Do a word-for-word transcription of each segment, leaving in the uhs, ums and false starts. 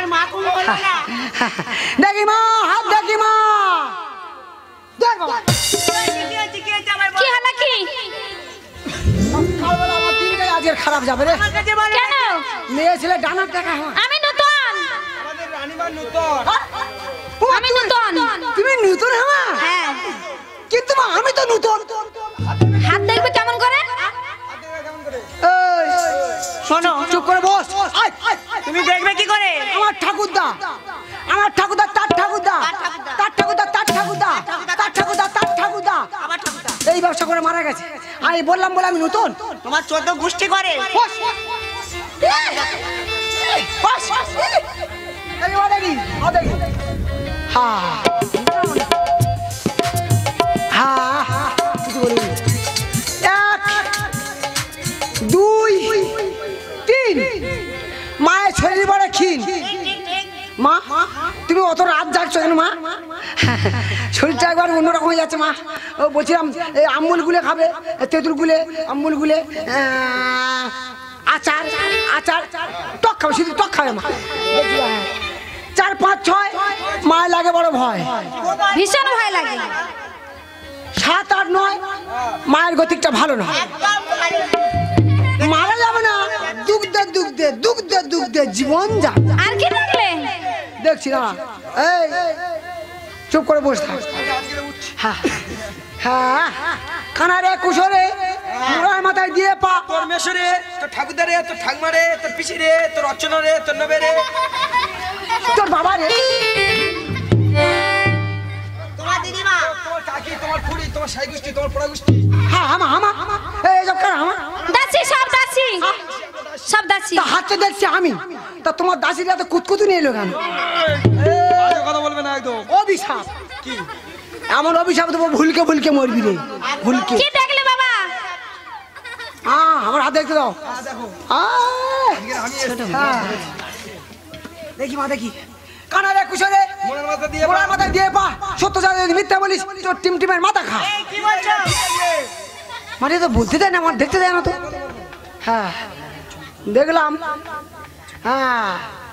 আমার মা কোনো হলো না। দেখি মা, হাত দেখি মা। দেখ বাবা কি হচ্ছে কি হচ্ছে আমার কি হলো কি? সকালবেলা আমার দিনটাই আজকের খারাপ যাবে রে। আমার কাছে বলো কেন? মেয়ে ছেলে ডানার দেখা হয়। আমি নতুন। আমাদের রানীবার নতুন। আমি নতুন। তুমি নতুন হামা? হ্যাঁ। কিন্তু মা আমি তো নতুন। হাত দেখবে কেমন করে? এই শোনো চুপ করে বস। আয়, আয়, আয়। তুমি দেখবে কি করে? আমার ঠাকুরদা, আমার ঠাকুরদা তার ঠাকুরদা, তার ঠাকুরদা তার ঠাকুরদা, তার ঠাকুরদা তার ঠাকুরদা আমার ঠাকুরদা এই ব্যবসা করে মারা গেছে। আমি বললাম বলে আমি নতুন। তোমার চোদ্দ গোষ্ঠী করে। বস, বস, বস। এই ও দেখি, ও দেখি। হ্যাঁ, হ্যাঁ, কিছু বলিনি। এক, দুই, তিন। মায়ের শরীর বড় ক্ষীণ। মা তুমি অত রাত জাগছো কেন মা? শরীরটা একবার অন্যরকম হয়ে যাচ্ছে মা। ও বলছিলাম এই আমুল গুলে খাবে, তেঁতুল গুলে, আমুল গুলে, আচার আচার টক খাবে, শুধু টক খাবে মা। চার পাঁচ ছয় মায়ের লাগে বড় ভয়। ভীষণ ভয় লাগে। সাত আট নয় মায়ের গতিকটা ভালো নয়। মারা যাবে না, দুগ্ধে দুগ্ধে দুগ্ধে দুগ্ধে জীবন যাবে। আর কি দেখলে? দেখছি না। এই চুপ করে বসে থাক। হ্যাঁ হ্যাঁ কানারে কুশরে মুড়ার মাথায় দিয়ে পা। তোর মেশরে, তোর ঠাকুরদা রে, তোর ঠাকমা রে, তোর পিসি রে, তোর অর্চনা রে, তোর নবে রে, তোর বাবা রে, তোমার দিদিমা, তোমার কাকি, তোমার খুড়ি, তোমার সাই গোষ্ঠী, তোমার পোড়া গোষ্ঠী। হ্যাঁ হামা হামা এই সব কেন হামা? দাসি, সব দাসি, সব দাসি। তা হাতটা দেখছি আমি, তা তোমার দাসিরা তো কুতকুতু নিয়ে এলো কেন? বাজে কথা বলবে না একদম। অভিশাপ কি? এমন অভিশাপ দেবো ভুলকে ভুলকে মরবি রে, ভুলকে। কি দেখলে বাবা? হ্যাঁ আমার হাত দেখতে দাও। দেখো আয়, আজকে আমি এসেছি। হ্যাঁ। দেখি মা দেখি কানারে কুশরে মনের মাথা দিয়ে মুড়ার মাথায় দিয়ে পা। সত্য জানি যদি মিথ্যা বলিস তোর টিম টিমের মাথা খা। এই কি বলছো? মানে তো বলতে দেয় না, আমার দেখতে দেয় না তো। হ্যাঁ দেখলাম, হ্যাঁ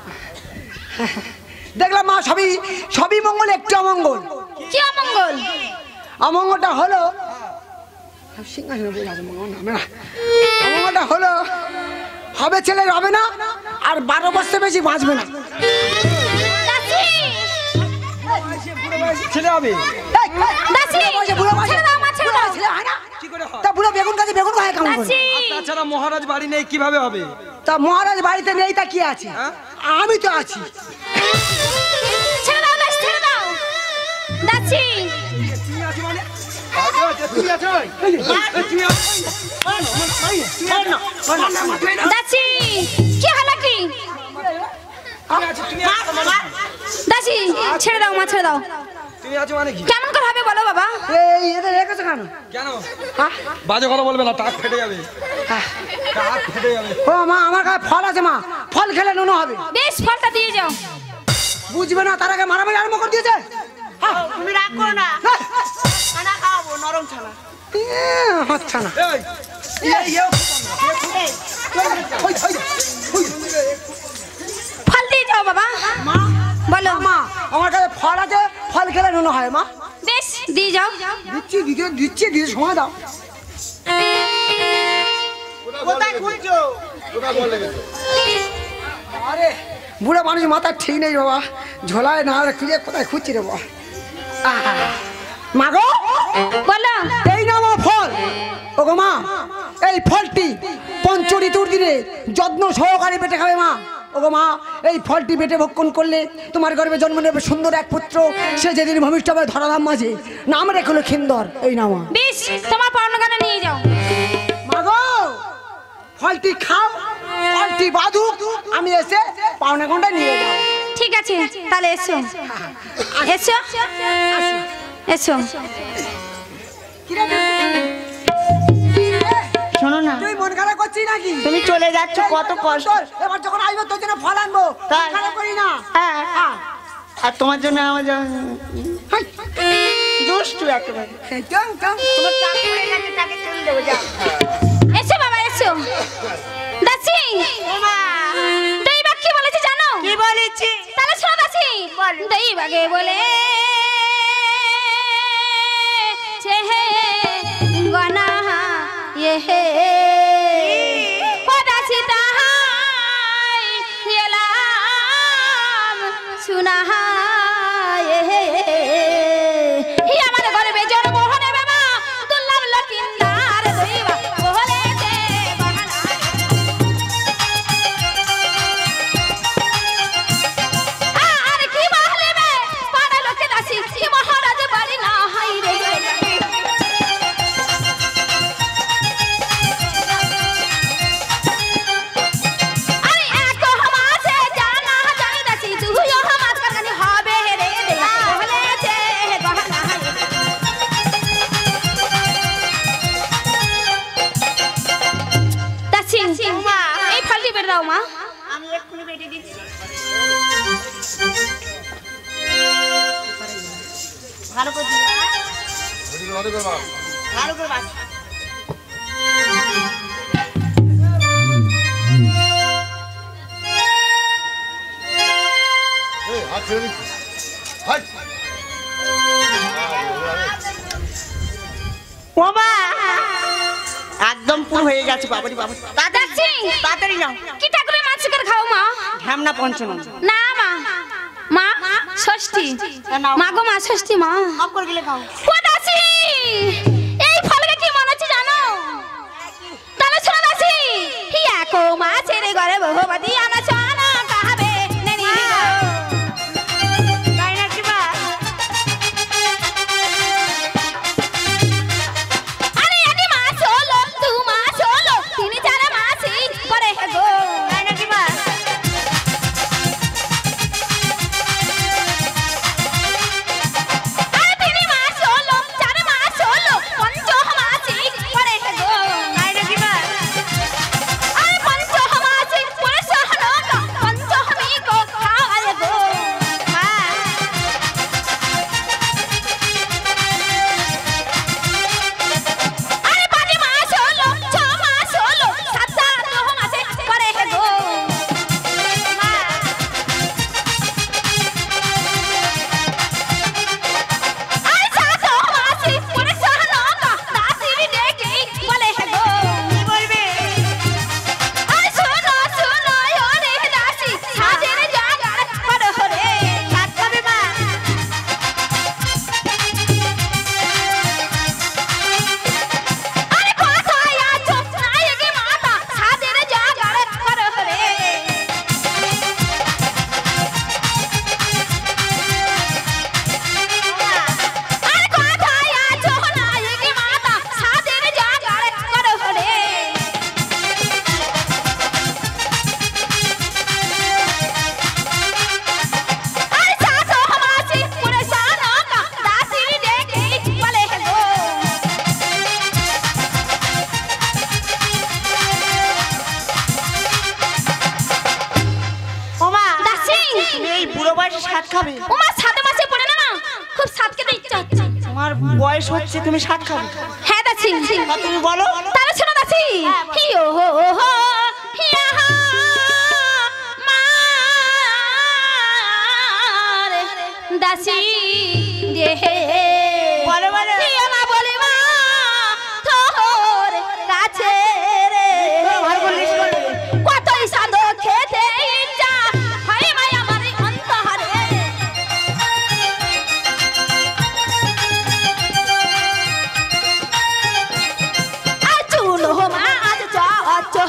দেখলাম মা সবই সবই মঙ্গল, একটু অমঙ্গল। কি অমঙ্গল? অমঙ্গলটা হলো সিংহাসনে বসে আছে, মঙ্গল নামে না। অমঙ্গলটা হলো হবে ছেলে হবে না, আর বারো বছর বেশি বাঁচবে না। দাসি, ছেলে হবে। এই, দাসি, বয়সে বুড়ো বয়সে- ছেড়ে দাও, মা, ছেড়ে দাও। ছেলে হয় না? কি করে হয়? তা বুড়ো বেগুন গাছে বেগুন খায় কেমন করে? দাসি, তাছাড়া মহারাজ বাড়ি নেই, কিভাবে হবে? তা মহারাজ বাড়িতে নেই, তা কি আছে? হ্যাঁ? আমি তো আছি। ছেড়ে দাও, দাস, ছেড়ে দাও। দাসি, তুমি আছো মানে? আচ্ছা, তুমি আছো? এই, তুমি আছো? দাসি, কি হলো কি? তুমি আছো, তুমি আছো মানে? দাসি, ছেড়ে দাও মা, ছেড়ে দাও। তুমি আছো মানে কি? কেমন করে হবে বলো বাবা? এই এদের রেখেছো কেন? কেন? হ্যাঁ? বাজে কথা বলবে না, টাক ফেটে যাবে। হ্যাঁ। টাক ফেটে যাবে। ও মা আমার কাছে ফল আছে মা, ফল খেলে নুনো হবে। বেশ, ফলটা দিয়ে যাও। বুঝবে না, তার আগে মারামারি আরম্ভ করে দিয়েছে। হ্যাঁ। তুমি রাগ করো না, না। ছানা খাওয়াবো, নরম ছানা। এ, হচ্ছে না। এই, ইয়ে, ইয়ে, ওই, ওই, ওই। ফল দিয়ে যাও বাবা। মা বলো। মা আমার কাছে ফল আছে, ফল খেলে নুনো হয় মা। বেশ, দিয়ে যাও। দিচ্ছি দিতে দিচ্ছি দিতে সময় দাও। কোথায় খুঁজছো? আরে বুড়ো মানুষ মাথা ঠিক নেই বাবা, ঝোলায় না খুঁজে কোথায় খুঁজছি রে বাবা। আহা। মা গো বলো। এই না মা ফল। ও গো মা এই ফলটি পঞ্চ ঋতুর দিনে যত্ন সহকারে পেটে খাবে মা। ও গো মা এই ফলটি পেটে ভক্ষণ করলে তোমার গর্ভে জন্ম নেবে সুন্দর এক পুত্র, সে যেদিন ভূমিষ্ঠ হবে ধরাধাম মাঝে, নাম রেখলো খিন্দর। এই না মা। বেশ, তোমার পাওনাগানা নিয়ে যাও। মা গো ফলটি খাও, ফলটি বাঁধুক, আমি এসে পাওনা গন্ডা নিয়ে যাও। ঠিক আছে, তাহলে এসো, এসো, এসো। শোনো না, তুই মন খারাপ করছিস নাকি? তুমি চলে যাচ্ছ, কত কষ্ট। এবার যখন আসবো তোর জন্য ফল আনবো, তাই? খারাপ করি না। হ্যাঁ, হ্যাঁ। আর তোমার জন্য আমার হাই। দুষ্টু একেবারে। টং, টং। তোমার চাক পড়ে গেছে, তাকে চলে দেবো, যাও। এসো বাবা, এসো। দাসি, মা, তুই বা কি বলেছে জানো? কি বলেছি? দইবাগে বলে চেহে গনা এহে পদাসি তাহাই এলাম শুনা এহে হি আমার গর্বে জোর মোহনে বাবা দুর্লভ লকিন্দার দইবা বলে যে গহনা আর কি বলবে পাড়া লোকে দাসী কি মহারাজ বাড়ি না হাই রে আরে এক হামাসে জানা জানি দাসী তুইও হামাস কানি হবে রে রে বলে যে গহনা দাসী এই ফলটি বের দাও মা আমি এক্ষুনি বেটে দিচ্ছি ভালো করে দিও। ভালো করে বাছ। ও মা একদম পুরো হয়ে গেছে বাবারি বাবা দাসী তাড়াতাড়ি নাও কি ঠাকুরের মাছ করে খাও মা ঢ্যামনা পঞ্চম না মা মা ষষ্ঠী মা গো মা ষষ্ঠী মা সব করে গেলে খাও ও দাসী এই ফলকে কি মনে হচ্ছে জানো তাহলে শোনো দাসী হিয়া কো মাছের ঘরে বহুবাদী আমার সোনা কাহাবে নেনি গো তাই না কি মা আরে এটি মাছ হলো দু মাছ হলো তিন চার মাসই পরে হে গো তাই না কি মা আরে তিন মাস হলো চার মাস হলো পঞ্চ মাসই পরে হে গো তাই না কি মা আরে পঞ্চ মাসই পরে সহনো পঞ্চ আমি গো খাওয়ায় গো মা আরে পাঁচ মাস হলো ছ মাস হলো সাত সাত মাসে পরে হে গো মা আরে সাত মাসে পরে সহনো দাসির ডেকে বলে হে গো কি বলবে আরে শোনো শোনো ওরে দাসি সাদের জাগার পর হরে ভাত খাবে মা আরে কোথায় আছো নায়কে মাতা সাদের জাগার পর হরে আরে কোথায় আছো নায়কে মাতা সাদের জাগার পর হরে আরে সাত মাসে পুরে সানা দাসির ডেকে বলে হে গো ও মা দাসী তুমি এই বুড়ো বয়সে সাত খাবে ওমা সাত মাসে পড়ে না মা খুব সাত খেতে ইচ্ছা হচ্ছে তোমার বয়স হচ্ছে তুমি সাত খাবে হ্যাঁ দাসী তা তুমি বলো তাহলে শোনো দাসী হিও হো হো হিয়া হা মারে দাসী দেহে বলো, বলো। হিয়া মা বলে মা তোর কাছে রে ভালো করে লিস্ট করবে। কতই সাধো খেতে ইচ্ছা হয় মাই আমার অন্তরে আজ চুনো মা আজ চ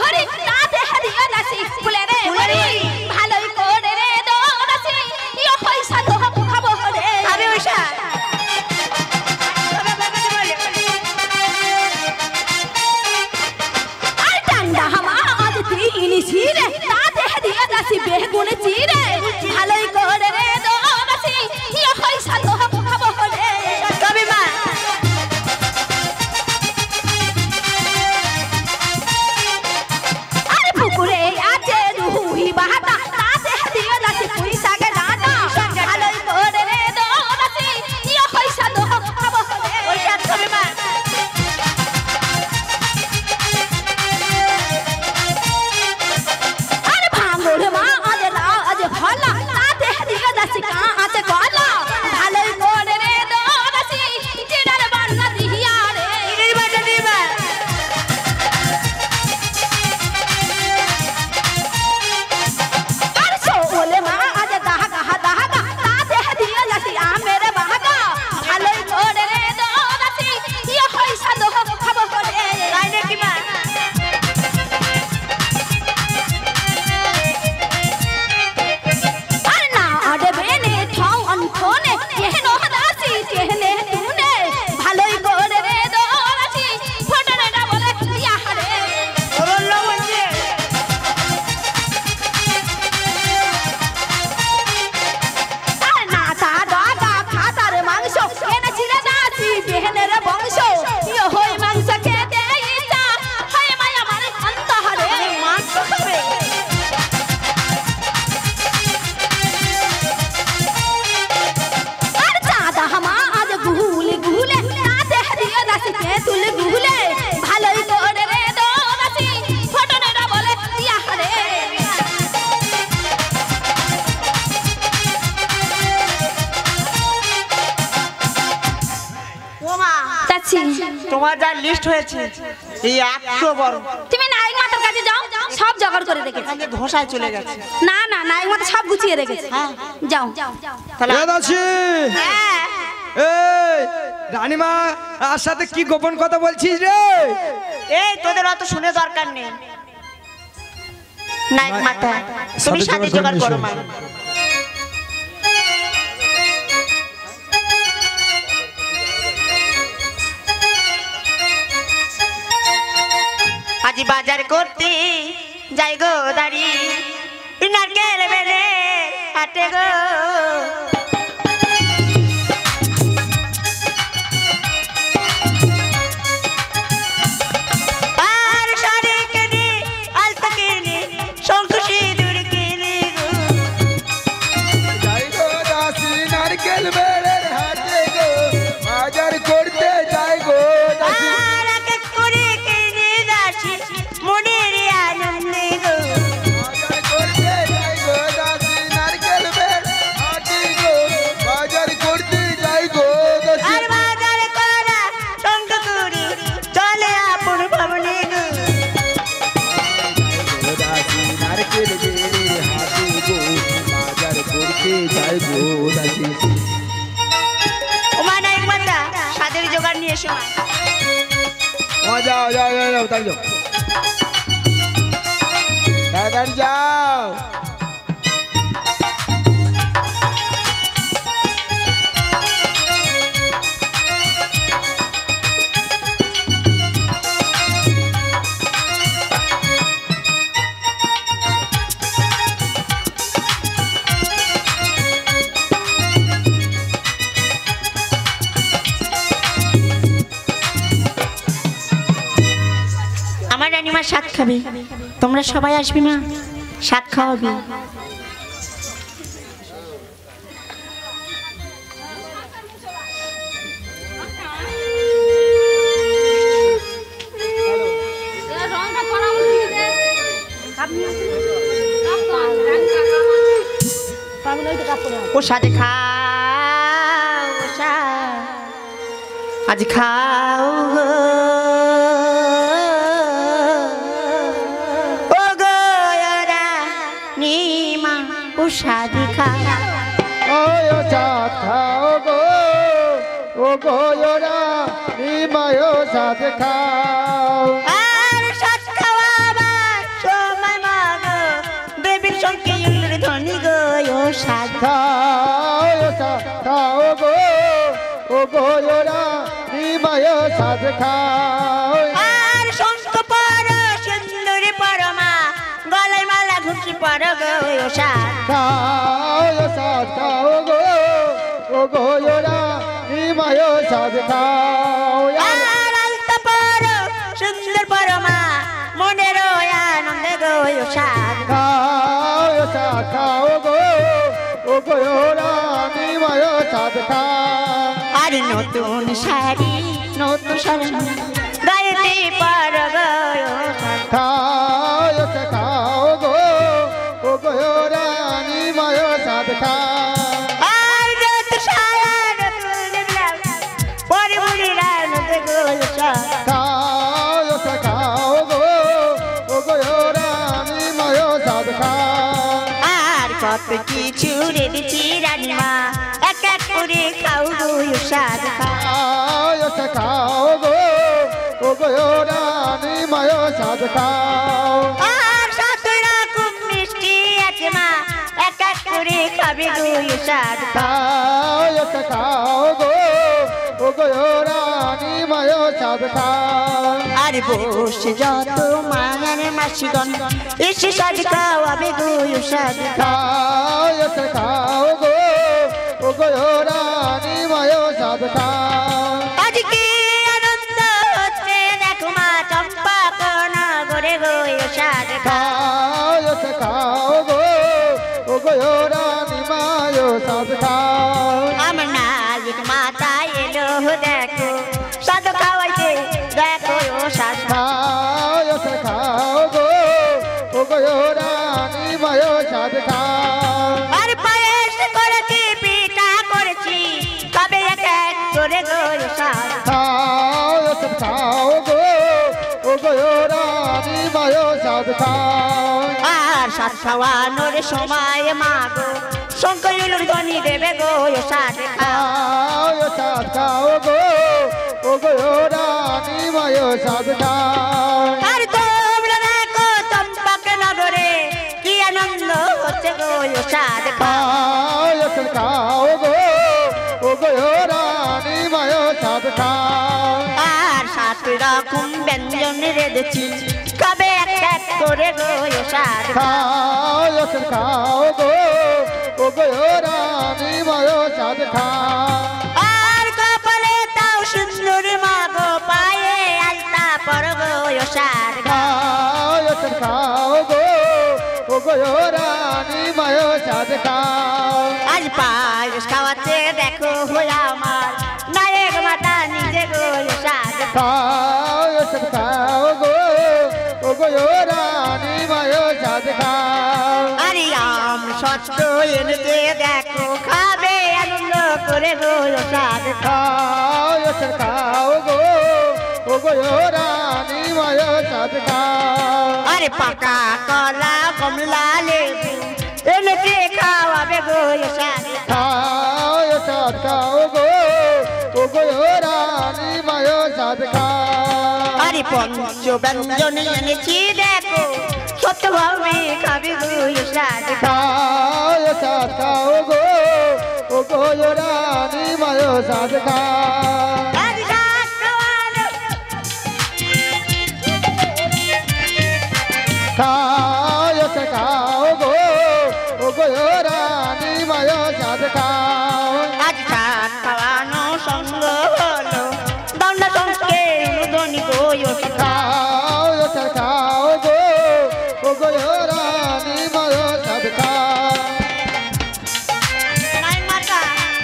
তোমার যা লিস্ট হয়েছে এই একশো বড়। তুমি নায়ক মাতার কাছে যাও, সব জোগাড় করে রেখেছি। এখানে ধোসায় চলে গেছে। না না, নায়ক মাতা সব গুছিয়ে রেখেছে। যাও তাহলে এ দাসী, হ্যাঁ এই রানীমা আর সাথে কি গোপন কথা বলছিস রে? এই তোদের অত শুনে দরকার নেই। নায়ক মাতা তুমি সাথে জোগাড় করো মা। আজ বাজার করতে যাই গো দাঁড়ি, নারকেল বেলে হাটে গো। আর শাড়ি কিনি, আলতা কিনি, শঙ্খ সিঁদুর কিনি গো। যাই গো দাসী নারকেল বেড়ের হাটে গো, বাজার করতে যাই গো দাসী। আর এক এক করে কিনি দাসী, মনের আনন্দে গো। বাজার করতে যাই গো দাসী নারকেল বেড় হাটে গো, বাজার করতে যাই গো দাসী। আর বাজার করা শঙ্খ তুরি চলে আপন ভবনে গো। দাসী নারকেল বেড়ের হাটে গো, বাজার করতে যাই গো দাসী। ওমা নায়ক মাতা সাদের জোগাড় নিয়ে এসো মা। ও যাও যাও যাও যাও তাই যাও, তাড়াতাড়ি যাও। আমার রানীমা শাক খাবে, তোমরা সবাই আসবে না, শাক খাওয়াবে। ও সাজে খাও, ও সা আজ খাও গো। ও গো রানীমা ও সাজে খাও। ওই ও সাত খাও গো, ও গো রানীমায় সাত খাও। আর সাত খাওয়াবার সময় মা গো, দেবীর সঙ্গে ইন্দ্র ধনী গো ও সাজ খাও ও সাত খাও গো, ও গো রানীমায় সাত খাও। আর শঙ্খ পর সুন্দরী পরমা, গলায় মালা ঘুষি পর গো ও সাজ খাও ও সাত খাও গো, ও গো রানীমায় সাত খাও। আর আলতা পর সুন্দর পরমা, মনের আনন্দে গো ও সাজ খাও ও সাত খাও গো, ও গো রানীমায় সাত খাও। আর নতুন শাড়ি নতুন শাড়ি গায়েতে পর গো ও সাজ খাও ও সাত খাও গো, ও গো রানীমায় সাত খাও। আর যত সারা নতুন ব্লাউজ পরে বুড়িরা নতে গো ও সাজ খাও ও সাত খাও গো, ও গো রানীমায় সাত খাও। আর কত কিছু রেঁধেছি রানীমা, এক এক করে খাও গো ও সাজ খাও ও সাত খাও গো, ও গো রানীমায় সাত খাও। আর সাত রকম মিষ্টি আছে মা, এক এক করে খাবে গো ও সাজ খাও ও সাত খাও গো, ও গো রানীমায় সাত খাও। আর বসে যত মায়ের মাসিগণ এসে সাজ খাওয়াবে গো ও সাজ খাও ও সাত খাও গো, ও গো রানীমায় সাত খাও। আজকে আনন্দ হচ্ছে দেখো মা, চম্পা কোন গরে গো ও সাজ খাও ও সাত খাও গো, ও গো রানীমায় সাত খাও। আমার নায়ক মাতা এলো দেখো, সাজ খাওয়াইতে দেখো ও সাজ খাও ও সাত খাও গো, ও গো রানীমায় সাত খাও। আর পায়েস করেছি পিঠা করেছি, তবে এক এক করে গো ও সাজ খাও ও সাত খাও সাদ খায় আর সাত খাওয়ানোর সময় মাগো শঙ্করুলুর ধ্বনি দেবে গো সাদ খাও খাও সাদ খাও গো ও গো রানী মায় সাদ খায় আর তোমরা দেখো চম্পক নগরে কি আনন্দ হচ্ছে গো সাদ খাও খাও সাদ খাও গো ও গো রানী মায় সাদ খায় আর সাত রকম ব্যঞ্জন রেঁধেছি কবে এক এক করে গো সাদ খাও খাও সাদ খাও গো ও গো রানী মায় সাদ খায় আর কপালে তাও সুন্দর মাগো পায়ে আলতা পর গো সাদ খাও খাও সাদ খাও গো ও গো রানী মায় সাদ খায় আজ পায়েস খাওয়াতে দেখো হয়ে আমার নায়ক মাতা নিজে গো সাদ খাও সাদ খাও গো ও গো রানী মায় সাদ খায় আরে আম সত্য এনেতে দেখো খাবে আনন্দ করে গো সাদ খাও সাদ খাও গো ও গো রানী মায় সাদ খায় আরে পাকা কলা কমলা লেবু এনেতে খাওয়াবে গো সাদ খাও সাদ খাও গো ও গো রানী মায় সাদ খায় আরে পঞ্চ ব্যঞ্জন এনেছি দেখো সত্যভাবে খাবে গো সাদ খাও সাদ খাও গো ও গো রানী মায় সাদ খায় আজ সাত খাওয়ানো খাও সাদ খাও গো ও গো রানী মায় সাদ খায় আজ সাত খাওয়ানো সঙ্গ হলো দণ্ড সঙ্গে ধ্বনি গো খাও সাদ খাও গো ও গো রানী মায় সাদ খায় নাই মাতা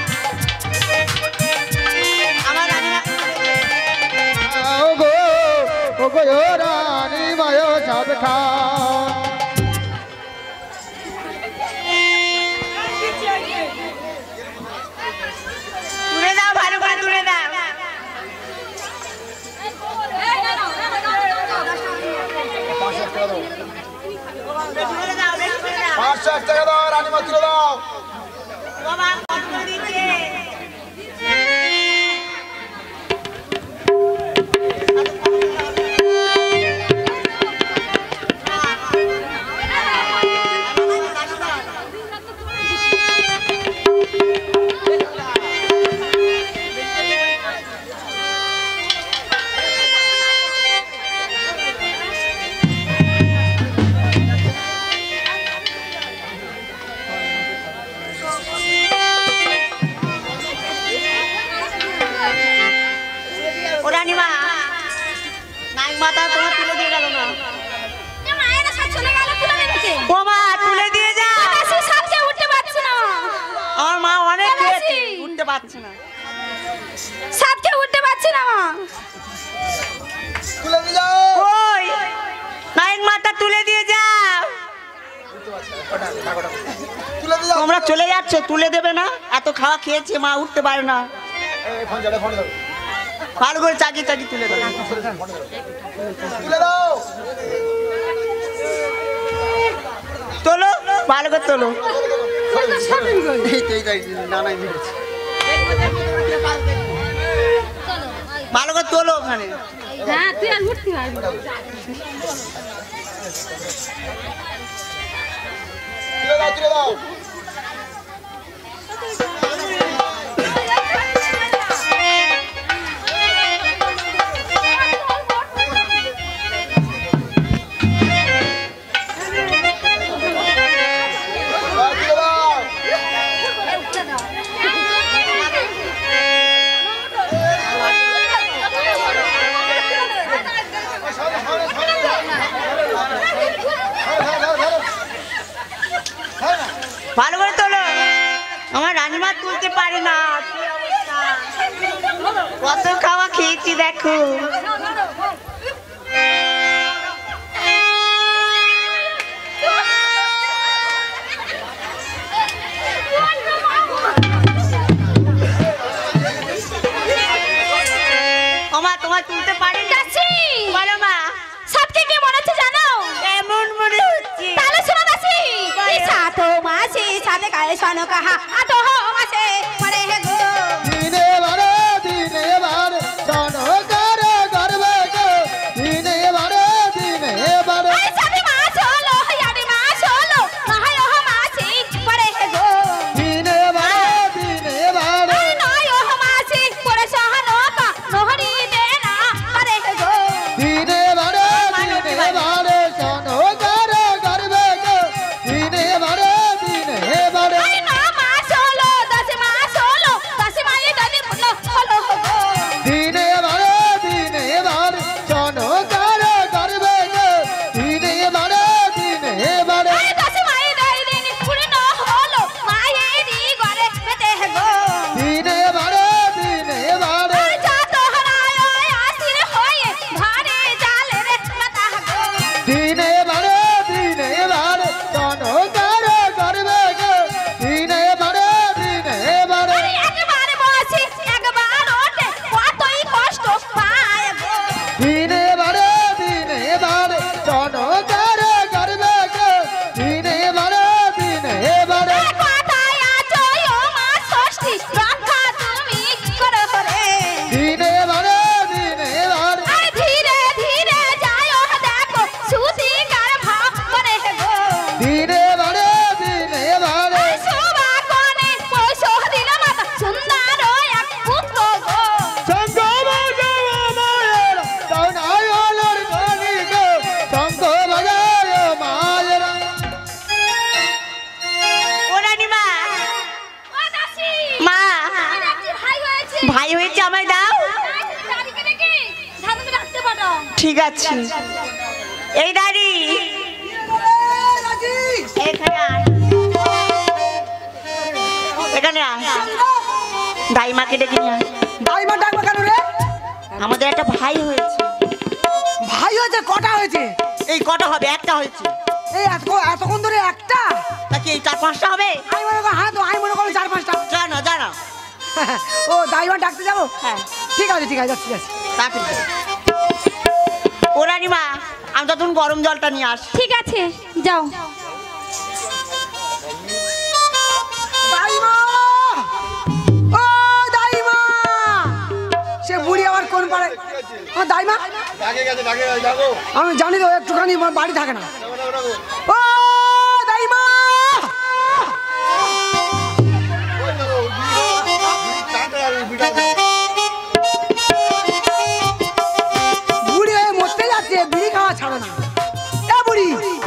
আমার রান্না খাও গো ও গো রানী মায় সাদ খায় তুলে দাও ভালো করে তুলে দাও তুলে দাও বেশ করে দাও পাঁচশো এক টাকা দাও রানী মা তুলে দাও বাবা কত করে দিচ্ছে ও রানীমা নাইক মাতা তোমার তুলে দিয়ে গেল না মায়েরা সব চলে গেল তুলে দিয়েছে ও মা তুলে দিয়ে যা সে সাথে উঠতে পারছে না আমার মা অনেক দাদাজি। খেয়েছে, উঠতে পারছে না সাথে উঠতে পারছে না মা তুলে দিয়ে যাও ওই নাইক মাতা তুলে দিয়ে যাও তুলে দিয়ে যাও তোমরা চলে যাচ্ছ তুলে দেবে না এত খাওয়া খেয়েছে মা উঠতে পারে না এই ফোন যাবে ফোন দাও ভালো করে চাকি চাকি তুলে দেবে তুলে দাও তোলো ভালো করে তোলো এই তো এই তো, এই তো, না না মিলেছে ভালো করে তোলো ওখানে হ্যাঁ তুই আর উঠতে পারবি তুলে দাও তুলে দাও দাও, তুলে দাও ভালো করে তোলো আমার রানীমা তুলতে পারে না কি অবস্থা। কত খাওয়া খেয়েছি দেখো ওমা তোমার তুলতে পারি না চাচি বলো মা সব থেকে মনে হচ্ছে জানো এমন सोनो कहा आतो हो मासे पड़े है गो दिने बारे दिने बारे सोनो करे गरबे गो दिने बारे दिने बारे अरे सभी माँ सोलो यारी माँ सोलो कहा यो हो मासी पड़े है गो दिने बारे दिने बारे अरे ना यो हो मासी पड़े सोहनो का नोहरी देना पड़े है गो दिने बारे दिने बारे सोनो करे गरबे गो दिने बारे दिने बारे अरे ना माँ सोलो दस माँ सोलो दस माँ ये दादी बोलो बोलो हो गो दिने बारे दिने बारे सोनो करे गरबे गो दिने बारे दिने बारे अरे दस माँ ये दादी देनी पूरी ना होलो माँ ये दी गोरे बेटे है गो दिने बारे दिने बारे अरे जा तो हरायो आसिर होए भारे जाले रे मता है गो दिने बारे दिने बारे सोनो करे गरबे गो दिने बारे दिने बारे अरे एक बार बसी एक बार ओटे কতই কষ্ট পায় গো दिने बारे दिने बारे सोनो करे गरबे गो दिने बारे दिने बारे এ কথায় আছো ও মা ষষ্ঠী রক্ষা তুমি করো রে दिने बारे दिने बारे আরে ধীরে ধীরে যাও দেখো সুতি কার ভাব করে গো दिने बारे दिने बारे আরে শোভা কোনে পয়সা দিল মাতা সুন্দর এক পুত্র গো संगो बजायो मायरा सोनायो लड़कोनी गो संगो बजायो मायरा ও রানীমা ও দাসী মা এটা কি ভাই হয়েছে ভাই হয়েছে আমায় দাও দাদিকে ডেকে ধানুকে ডাকতে পারো ঠিক আছে এই দাঁড়ি এখানে আয় এখানে আয় দাইমাকে ডেকে নিয়ে আয় দাইমা ডাকবে কেন রে? আমাদের একটা ভাই হয়েছে ভাই হয়েছে কটা হয়েছে? এই কটা হবে একটা হয়েছে এই এত এতক্ষণ ধরে একটা? নাকি এই চার পাঁচটা হবে আমি মনে করি হ্যাঁ তো আমি মনে করি চার পাঁচটা। জানো জানো ও দাইমা ডাকতে যাবো? হ্যাঁ ঠিক আছে ঠিক আছে যাচ্ছি যাচ্ছি। তাড়াতাড়ি যাও। ও রানীমা আমি তখন গরম জলটা নিয়ে আস ঠিক আছে যাও দাইমা! ও দাইমা! সে বুড়ি আবার কোন পারে? ও দাইমা! ডাকে গেছে ডাকে গেছে ডাকো আমি জানি তো একটুখানি আমার বাড়ি থাকে না। ও দাইমা! বুড়ি হয়ে মরতে যাচ্ছে, বিড়ি খাওয়া ছাড়ে না। এ বুড়ি!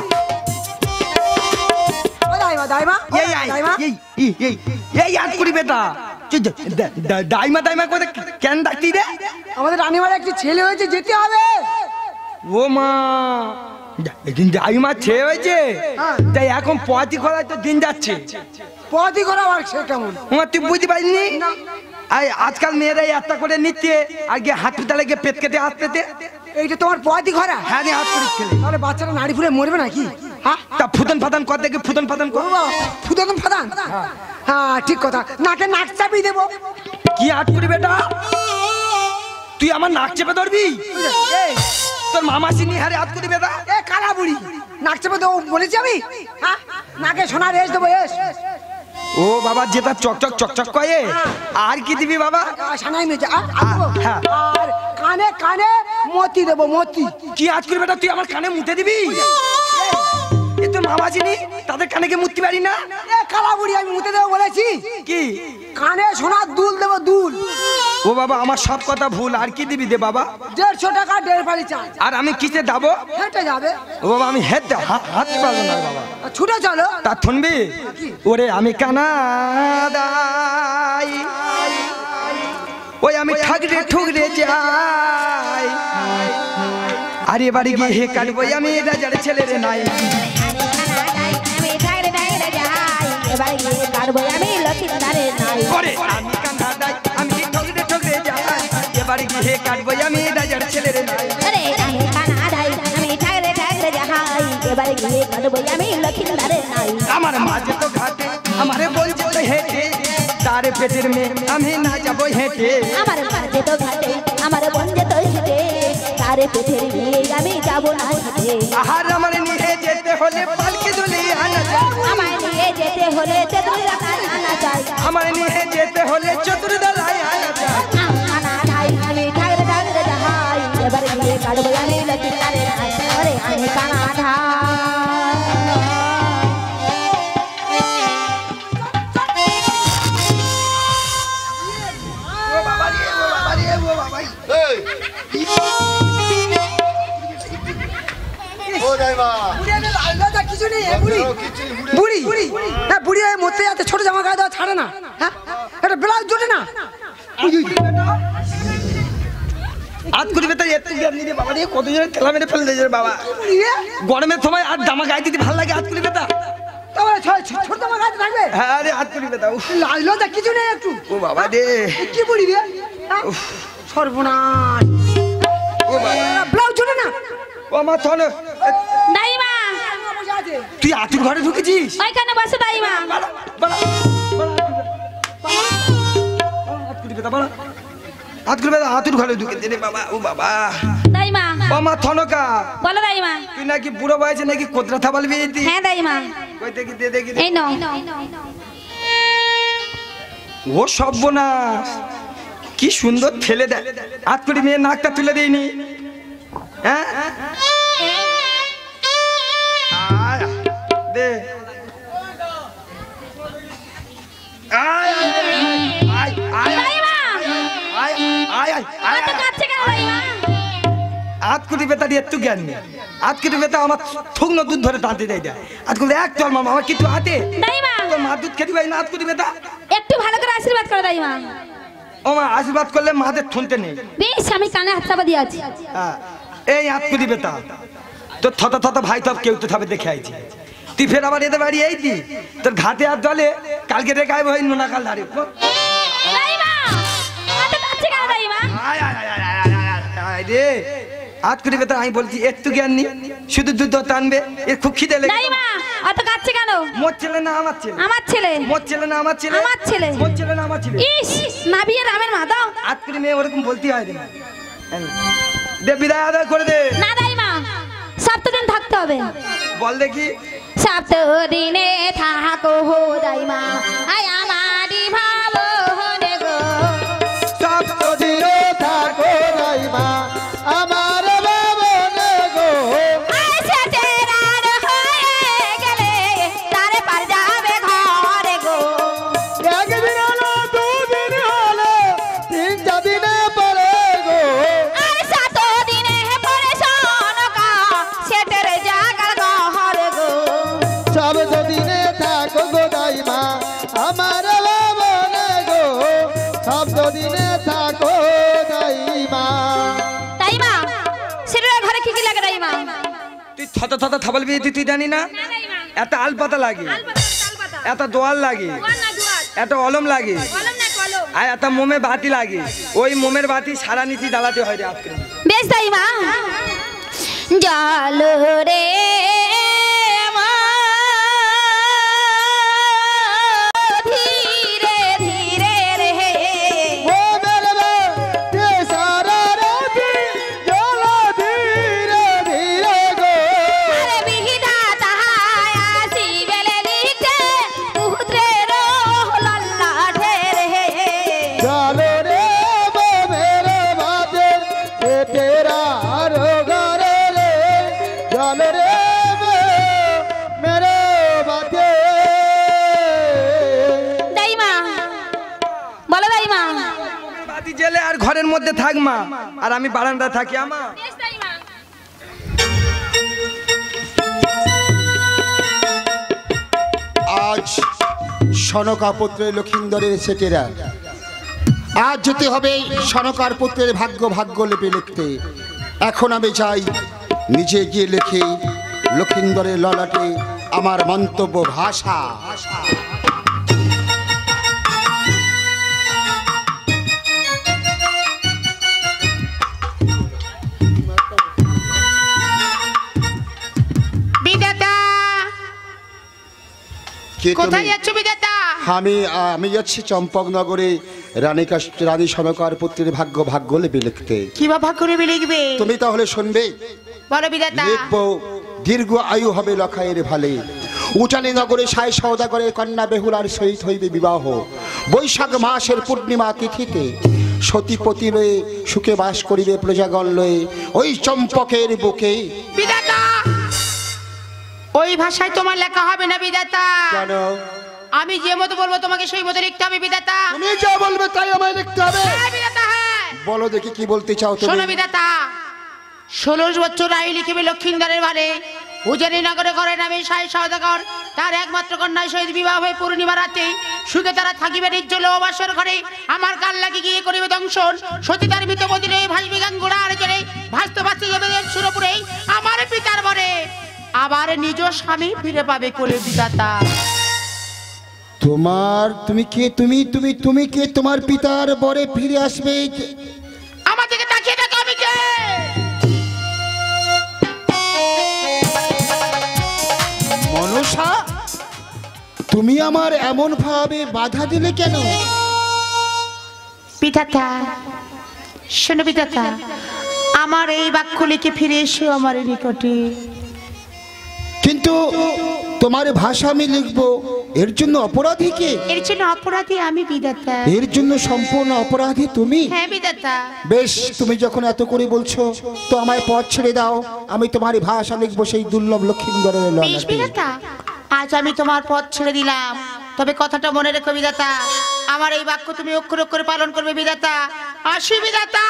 ও দাইমা, দাইমা! এই আই দাইমা! এই এই এই এই ইয়াদ করি বেটা তুই দা- দা- দা- দাইমা দাইমা করে কেন ডাকতি রে আমাদের রানীমার একটি ছেলে হয়েছে, যেতে হবে। ও মা দা- দাইমা ছেয়ে হয়েছে হ্যাঁ। তাই এখন পথই খোলায় তো দিন যাচ্ছে পথই করা আর সে কেমন? আমার তুই বুঝতে পারিনি আই আজকাল মেয়েরা একটা করে নিচ্ছে আগে হাসপাতালে গিয়ে পেট কেটে আসতে এইটা তোমার পথই করা? হ্যাঁ রে হাত করে খেলে তাহলে বাচ্চারা নাড়ি ফুলে মরবে নাকি? হ্যাঁ তা ফুদন ফাদান কর দেখে ফুদন ফাদান কর ফুদান ফাদান? হ্যাঁ ঠিক কথা, নাকে নাক চাপিয়ে দেবো। কি হাত করি বেটা তুই আমার নাক চেপে ধরবি এই, তোর মামা সিনি হারে হাত করি বেটা এ কালা বুড়ি, নাক চেপে দেবো বলেছি আমি? হ্যাঁ নাকে সোনার এস দেবো, এস ও বাবা যেটা চকচক চকচক করে আর কি দিবি বাবা সানাই মেজে আর আর দেবো। হ্যাঁ। আর কানে কানে মতি দেবো, মতি। কি আজ করবি বেটা তুই আমার কানে মুতে দিবি এ তোর মামা চিনি তাদের কানে কে মুততে পারি না এ কালা বুড়ি, আমি মুতে দেবো বলেছি? কি কানে সোনার দুল দেবো, দুল। ও বাবা আমার সব কথা ভুল আর কি দিবি দে বাবা দেড়শো টাকা দেড় পালি চাল, আর আমি কিসে দাবো হেঁটে যাবে। ও বাবা আমি হেড হাত পারবো না বাবা আর ছুটে চলো। তা শুনবি ওরে আমি কানা দাই ওই আমি ঠাকরে ঠুকরে যাই আরে বাড়ি গিয়ে হে কাটবো আমি রাজার ছেলে রে নাই আমি ঠাগরে ঠাগরে যাই এবার গিয়ে কাটবো আমি লক্ষ্মীদারে নাই ওরে আমি কানা দাই আমি ঠকরে ঠকরে যাই এ বাড়ি গিয়ে হে কাটবো আমি রাজার ছেলে রে নাই আরে আমি খানা দাই আমি ঠাগরে ঠাগরে যাই এবার গিয়ে কাটবো আমি লক্ষ্মীদারে নাই আমার মাঝে তো ঘাটে আমারে বলছে তো হেঁটে তার পেটের মেয়ে আমি না যাবো হেঁটে আমার মাঝে তো ঘাটে আমার বন্ধে তো হেঁটে তারে পেটের বিয়ে আমি যাব না সাথে আহার আমার নিয়ে যেতে হলে পালকি দুলি আনা যায় আমায় নিয়ে যেতে হলে তেতুল রাখায় আনা যায় আমার নিয়ে যেতে হলে চতুর্দলায় আনা যায় আনা নাই আমি ঠাগরে ঠাগরে যাহাই এবার বিয়ে কাটবো আমি লতির কানে নাই ওরে আমি কানা ঢাই ও বাবা রে ও বাবা রে ও বাবা এই ও যাইবা বুড়ি আমি লজ্জা কিছু নেই এ বুড়ি কিছু বুড়ি হ্যাঁ বুড়ি এই মরতে যাচ্ছে ছোট জামা গায়ে দেওয়া ছাড়ে না হ্যাঁ এটা ব্লাউজ জোটে না আত করি বেটা এত জ্ঞান নিয়ে বাবা রে কত জোরে তেলা মেরে ফেলে দিয়েছে রে বাবা বুড়ি রে গরমের সময় আর জামা গায়ে দিতে ভালো লাগে আত করি বেটা তোমার ছোট ছোট জামা গায়ে থাকবে হ্যাঁ রে আত করি বেটা উফ, লাজ লজ্জা কিছু নেই একটু ও বাবা রে এ কি বুড়ি রে হ্যাঁ? সর্বনাশ ও বাবা ব্লাউজ জোটে না ও আমার থন দাইমা বসে আছে তুই আতুর ঘরে ঢুকেছিস ওইখানে বসে দাইমা বাড়া, বাড়া, বাড়া, আত করি বেটা বাড়া আত করি বেটা আতুর ঘরে ঢুকেছে রে বাবা ও বাবা দাইমা ও আমার থনকা বলো দাইমা তুই নাকি বুড়ো বয়সে নাকি কোতরা থাবাল বিয়েতি হ্যাঁ দাইমা কই দেখি দে দেখি দে। এই নাও ও সর্বনাশ কি সুন্দর ঠেলে দেয় আত করি মেয়ে নাকটা তুলে দেয়নি হ্যাঁ আয়, দে আয়, আয়, আয়, দাইমা আয়, আয়, আয়, আয়, কত কাছে কেন দাইমা আত কোটি বেতা দিয়ে একটু জ্ঞান নেই আত কোটি বেতা আমার থুকনো দুধ ধরে টানতে দেয় দেয় আত কোটি এক চল মামা আমার কিছু হাতে দাইমা তোর মা দুধ খেতে পারি না আত কোটি বেতা একটু ভালো করে আশীর্বাদ করো দাইমা ও মা আশীর্বাদ করলে মাদের থনতে নেই বেশ আমি কানে হাত চাপা দিয়ে আছি হ্যাঁ, এই আত কোটি বেতা তোর থতা থতা ভাই তো কেউ তো থাবে দেখে আইছি তুই ফের আবার এদের বাড়ি এই দি তোর ঘাটে আর জলে কালকে রেখে আইব হই নোনা কাল ধারে দাইমা কত কাছে কেন দাইমা আয় আয় আয় আয় আয় আয় আয় আয় রে আত কোটি বেতা আমি বলছি একটু জ্ঞান নি শুধু দুধ টানবে এর খুব খিদে লেগে দাইমা অত কাছে কেন মোর ছেলে না আমার ছেলে আমার ছেলে মোর ছেলে না আমার ছেলে আমার ছেলে। মোর ছেলে না আমার ছেলে ইস নাবিয়ে রামের মা দাও আত কোটি মেয়ে ওরকম বলতে হয় রে দে বিদায় আদায় করে দে না দাইমা সপ্তদিন থাকতে হবে বল দেখি সপ্তদিনে থাকো হো দাইমা আয় আমারই ভালো হনে গো সপ্তদিনে থাকো যাইবা আমার বাবনে গো আয় সেটেরার হয়ে গেলে তারে পার যাবে ঘরে গো একদিন হলো দুদিন হলো তিন চার দিনে পরে গো আর সাতদিনে পরে সনকা সেটের জাগার ঘরে গো সপ্তদিনে থাকো গো যাইবা আমার বাবনে গো সপ্তদিনে থাকো যাইবা দাইমা সেটের ঘরে কি কি লাগে দাইমা তুই থতা থতা থাবল বিয়ে তুই জানি না এত আলপাতা লাগে এত দোয়াল লাগে এত অলম লাগে আর এত মোমে বাতি লাগে ওই মোমের বাতি সারা নিচি জ্বালাতে হয় রে আজকে বেশ দাইমা জল রে মা, ধীরে ধীরে রে ও মেলবে কে সারা রাতি জল ধীরে ধীরে গো আরে বিধাতা আসি গেলে লিখে পুত্রের লল্লা ঢেরে জল রে মের বাজে এ তেরা রোগরে রে জল রে মেরে বাজে দাইমা বলো দাইমা বাতি জেলে আর ঘরের মধ্যে থাক মা আর আমি বারান্দা থাকি আমা বেশ দাইমা আজ সনকা পুত্রের লক্ষিন্দরের সেটেরা আজ যেতে হবে সনকার পুত্রের ভাগ্য ভাগ্য লিপি লিখতে এখন আমি চাই নিজে গিয়ে লিখে লক্ষিন্দরের ললাটে আমার মন্তব্য ভাষা বিধাতা কে তুমি? কোথায় যাচ্ছ বিধাতা? আমি আমি যাচ্ছি চম্পকনগরে রানী কাশ- রানী সনকার পুত্রের ভাগ্য ভাগ্য লিপি লিখতে। কি বা ভাগ করে লিখবে? তুমি তাহলে শুনবে। বলো বিধাতা। লিখবো দীর্ঘ আয়ু হবে লখাইয়ের ভালে, উটানি নগরে সাই সওদাগরে কন্যা বেহুলার সহিত হইবে বিবাহ। বৈশাখ মাসের পূর্ণিমা তিথিতে সতীপতি লয়ে সুখে বাস করিবে প্রজাগণ লয়ে ওই চম্পকের বুকে। বিধাতা, ওই ভাষায় তোমার লেখা হবে না বিধাতা। কেন? আমি যে মতো বলবো তোমাকে সেই মতো লিখতে হবে বিধাতা। তুমি যা বলবে তাই আমায় লিখতে হবে। হ্যাঁ বিধাতা, হ্যাঁ। বলো দেখি কি বলতে চাও তুমি। শোনো বিধাতা, ষোলো বছর আয়ু লিখিবে লক্ষিন্দরের ভারে, উজানি নগরে ঘরে নামে সাই সওদাগর তার একমাত্র কন্যার সহিত বিবাহ হয়ে পূর্ণিমা রাতে সুখে তারা থাকিবে নির্জল অবাসর ঘরে। আমার কাল লাগি গিয়ে করিবে দংশন, সতী তার মৃত মদিরে ভাসবে গাঙ্গুড়া আর চলে ভাসতে ভাসতে যাবে সুরপুরে আমার পিতার বরে, আবার নিজ স্বামী ফিরে পাবে কোলে বিধাতা। তোমার তুমি কে? তুমি তুমি তুমি কে? তোমার পিতার বরে ফিরে আসবে? আমার দিকে তাকিয়ে দেখো, আমি কে? মনসা, তুমি আমার এমন ভাবে বাধা দিলে কেন? বিধাতা শোনো বিধাতা, আমার এই বাক্য লিখে ফিরে এসো আমার নিকটে। কিন্তু তোমার ভাষা আমি লিখবো, এর জন্য অপরাধী কে? এর জন্য অপরাধী আমি বিধাতা। এর জন্য সম্পূর্ণ অপরাধী তুমি? হ্যাঁ বিধাতা। বেশ, তুমি যখন এত করে বলছো তো আমায় পথ ছেড়ে দাও, আমি তোমার ভাষা লিখবো সেই দুর্লভ লক্ষিন্দরের বেশ ললাটে। বিধাতা, আজ আমি তোমার পথ ছেড়ে দিলাম, তবে কথাটা মনে রেখো বিধাতা, আমার এই বাক্য তুমি অক্ষর অক্ষরে পালন করবে বিধাতা। আসি বিধাতা।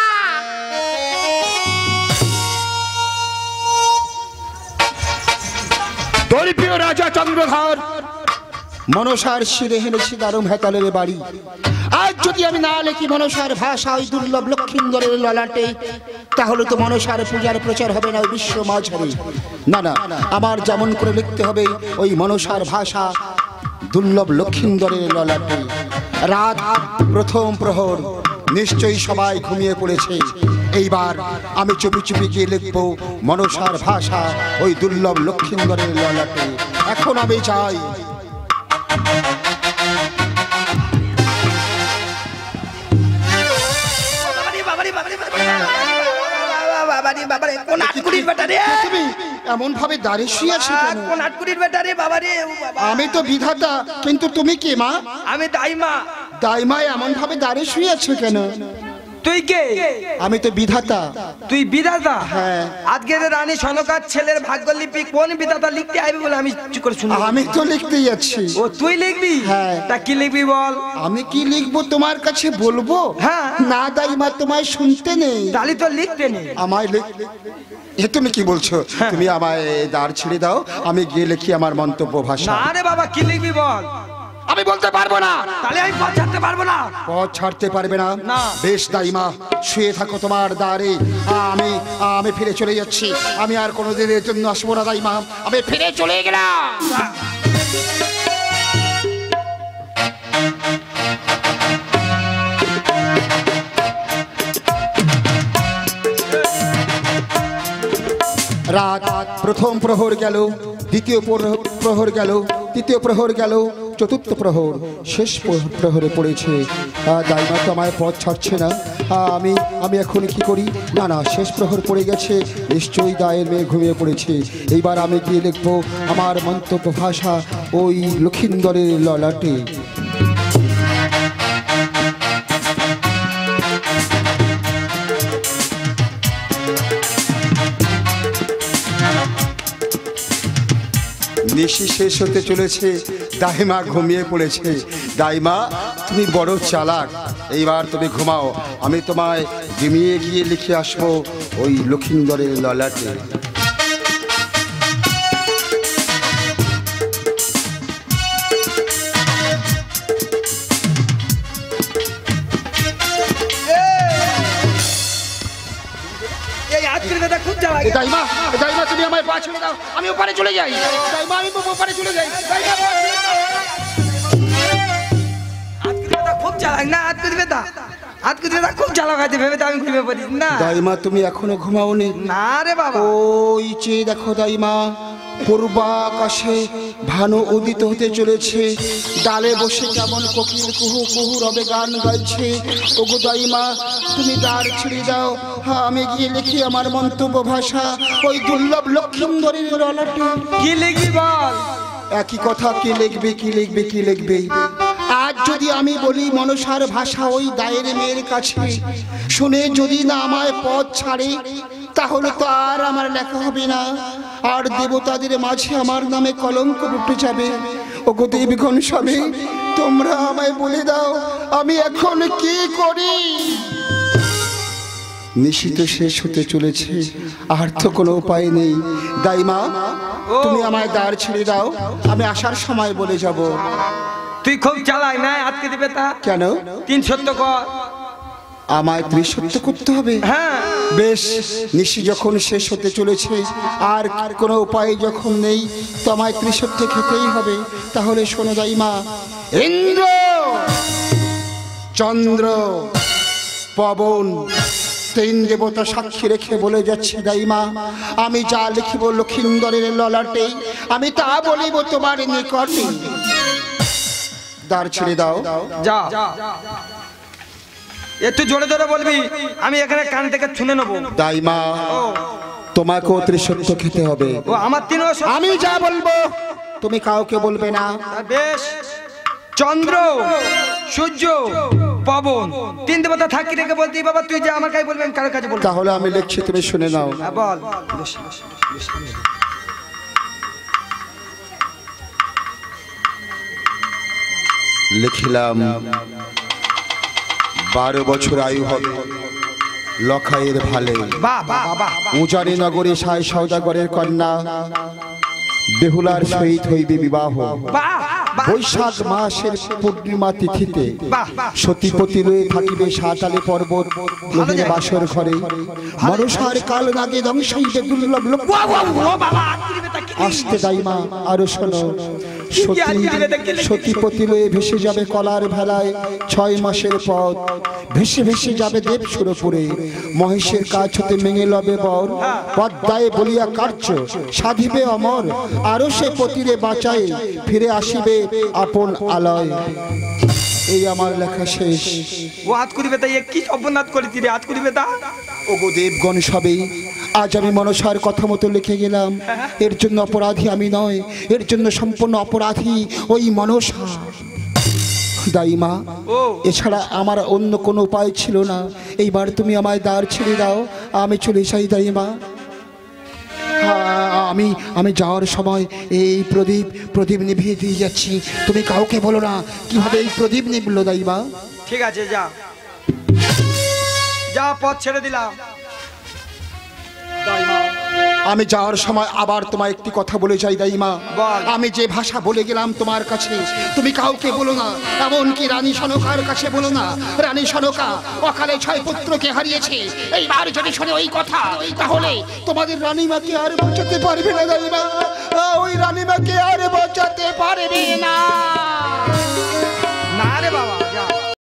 দরিদ্র রাজা চন্দ্রধর মনসার শিরে হেনেছি দারুম হেতালের বাড়ি। আজ যদি আমি না লিখি মনসার ভাষা ওই দুর্লভ লক্ষিন্দরের ললাটে, তাহলে তো মনসার পূজার প্রচার হবে না ওই বিশ্ব মাঝারে। না না, আমার যেমন করে লিখতে হবে ওই মনসার ভাষা দুর্লভ লক্ষিন্দরের ললাটে। রাত প্রথম প্রহর, নিশ্চয়ই সবাই ঘুমিয়ে পড়েছে। এইবার আমি চুপি চুপি গিয়ে লিখবো মনসার ভাষা ওই দুর্লভ লক্ষিন্দরের ললাটে। এখন আমি চাই তুমি এমন ভাবে দাঁড়িয়ে শুয়ে আছো কেন? আমি তো বিধাতা, কিন্তু তুমি কে মা? আমি দাইমা। দাইমা এমন ভাবে দাঁড়িয়ে শুয়ে আছো কেন? তুই কে? আমি তো বিধাতা। তুই বিধাতা? হ্যাঁ। আজকে রানী সনকার ছেলের ভাগ্যলিপি কোন বিধাতা লিখতে আইবে বলে আমি চুপ করে শুনি। আমি তো লিখতে যাচ্ছি। ও তুই লিখবি? হ্যাঁ। তা কি লিখবি বল? আমি কি লিখবো তোমার কাছে বলবো? হ্যাঁ। না দাইমা, তোমায় শুনতে নেই। তালি তো লিখতে নেই। আমায় লিখ। এ তুমি কি বলছো? তুমি আমায় দাঁড় ছেড়ে দাও, আমি গিয়ে লিখি আমার মন্তব্য ভাষা। না রে বাবা, কি লিখবি বল? আমি বলতে পারবো না। তাহলে আমি পথ ছাড়তে পারবো না। পথ ছাড়তে পারবে না? না। বেশ দাইমা, শুয়ে থাকো তোমার দ্বারে। আমি আমি ফিরে চলে যাচ্ছি। আমি আর কোনোদিনের জন্য আসবো না দাইমা, আমি ফিরে চলে গেলাম। রাত প্রথম প্রহর গেল, দ্বিতীয় প্রহ- প্রহর গেল, তৃতীয় প্রহর গেল, চতুর্থ প্রহর, শেষ প্রহ- প্রহরে পড়েছে। আহ, দাইমা তো আমায় পথ ছাড়ছে না। আহ, আমি আমি এখন কি করি? না না, শেষ প্রহর পড়ে গেছে, নিশ্চয়ই দায়ের মেয়ে ঘুমিয়ে পড়েছে। এইবার আমি গিয়ে লিখবো আমার মন্তব্য ভাষা ওই লক্ষিন্দরের ললাটে। নিশি শেষ হতে চলেছে, দাইমা ঘুমিয়ে পড়েছে। দাইমা, তুমি বড় চালাক, এইবার তুমি ঘুমাও, আমি তোমায় ঘুমিয়ে গিয়ে লিখে আসবো ওই লক্ষিন্দরের ললাটে। এই আজকের কথা খুব জ্বালা। এ দাইমা, এ দাইমা, তুমি আমায় পা ছেড়ে দাও, আমি ওপারে চলে যাই। দাইমা, আমি ওপারে চলে যাই। দাইমা, পা ছেড়ে দাও। আজকের কথা খুব জ্বালা না। আজকের কথা আজকের কথা খুব জ্বালা খাইতে ভেবে তো আমি ঘুমিয়ে পড়ি না। দাইমা, তুমি এখনো ঘুমাওনি? না রে বাবা। ওই চেয়ে দেখো দাইমা, পূর্বাকাশে ভানু উদিত হতে চলেছে, ডালে বসে কেমন কোকিল কুহু কুহু রবে গান গাইছে। ওগো দাইমা তুমি দ্বার ছেড়ে দাও, হ্যাঁ আমি গিয়ে লিখি আমার মন্তব্য ভাষা ওই দুর্লভ লক্ষিন্দরের ললাটে। কি লিখবি বল? একই কথা, কি লিখবে কি লিখবে কি লিখবে। আজ যদি আমি বলি মনসার ভাষা ওই দায়ের মেয়ের কাছে, শুনে যদি না আমায় পথ ছাড়ে, তাহলে তো আর আমার লেখা হবে না, আর দেবতাদের মাঝে আমার নামে কলঙ্ক উঠে যাবে। ওগো দেবগণ স্বামী, তোমরা আমায় বলে দাও আমি এখন কি করি। নিশিত শেষ হতে চলেছে, আর তো কোনো উপায় নেই। দাইমা তুমি আমায় দ্বার ছেড়ে দাও, আমি আসার সময় বলে যাব। তুই খুব চালাই না, আজকে দিবে তা কেন? তিন সত্য কর। আমায় ত্রিসত্য করতে হবে? হ্যাঁ বেশ, নিশি যখন শেষ হতে চলেছে, আর কোনো উপায় যখন নেই, তো আমায় ত্রিসত্য খেতেই হবে। তাহলে শোনো দাইমা, ইন্দ্র, চন্দ্র, পবন, তিন দেবতা সাক্ষী রেখে বলে যাচ্ছি দাইমা, আমি যা লিখিব লক্ষিন্দরের ললাটে, আমি তা বলিব তোমার নিকটে। দ্বার ছেড়ে দাও। যা, একটু জোরে জোরে বলবি, আমি এখানে কান থেকে শুনে নেবো। দাইমা তোমাকেও ত্রিসত্য খেতে হবে। ও আমার তিন, আমি যা বলবো তুমি কাউকে বলবে না। বেশ। চন্দ্র, সূর্য, পবন, তিন দেবতা থাকি রেখে বলতি বাবা, তুই যা আমার কাছে বলবেন, কারোর কাছে বলবি। তাহলে আমি লিখছি, তুমি শুনে নাও। হ্যাঁ, বল। লিখিলাম, বারো বছর আয়ু হবে লখাইয়ের ভালে, বাহ বাহ বাহ। উজানি নগরে সাই সওদাগরের কন্যা বেহুলার সহিত হইবে বিবাহ। বৈশাখ মাসের পূর্ণিমা তিথিতে সতীপতি রয়ে থাকিবে সাতালে পর্বত লোহের বাসর ঘরে। মনসার কাল নাগে ধ্বংস হইবে দুর্লভ লোক। আসতে দাইমা আরো শোনো, সতী সতীপতি রয়ে ভেসে যাবে কলার ভেলায় ছয় মাসের পথ, ভেসে ভেসে যাবে দেব সুরপুরে। মহেশের কাছ হতে মেঙে লবে বর, পদ্মায় বলিয়া কার্য সাধিবে অমর। আরো সে পতিরে বাঁচায় ফিরে আসিবে আপন আলয়। এই আমার লেখা শেষ। ও হাত করিবে তাই কি অপনাথ করেছি রে, হাত করিবে তা। ওগো দেবগণ সবে, আজ আমি মনসার কথা মতো লিখে গেলাম। এর জন্য অপরাধী আমি নয়, এর জন্য সম্পূর্ণ অপরাধী ওই মনসা। দাইমা, এছাড়া আমার অন্য কোনো উপায় ছিল না। এইবার তুমি আমায় দ্বার ছেড়ে দাও, আমি চলে যাই দাইমা। আমি আমি যাওয়ার সময় এই প্রদীপ প্রদীপ নিভিয়ে দিয়ে যাচ্ছি, তুমি কাউকে বলো না কিভাবে এই প্রদীপ নিবলো দাইমা। ঠিক আছে, যা যা, পথ ছেড়ে দিলাম। আমি যাওয়ার সময় আবার তোমায় একটি কথা বলে যাই দাইমা। আমি যে ভাষা বলে গেলাম তোমার কাছে, তুমি কাউকে বলো না, এমনকি রানী সনকার কাছে বলো না। রানী সনকা অকালে ছয় পুত্রকে হারিয়েছে, এইবার যদি শোনে ওই কথা, তাহলে তোমাদের রানীমাকে আর বাঁচাতে পারবে না দাইমা। ওই রানীমাকে আর বাঁচাতে পারবে না। না রে বাবা, যা।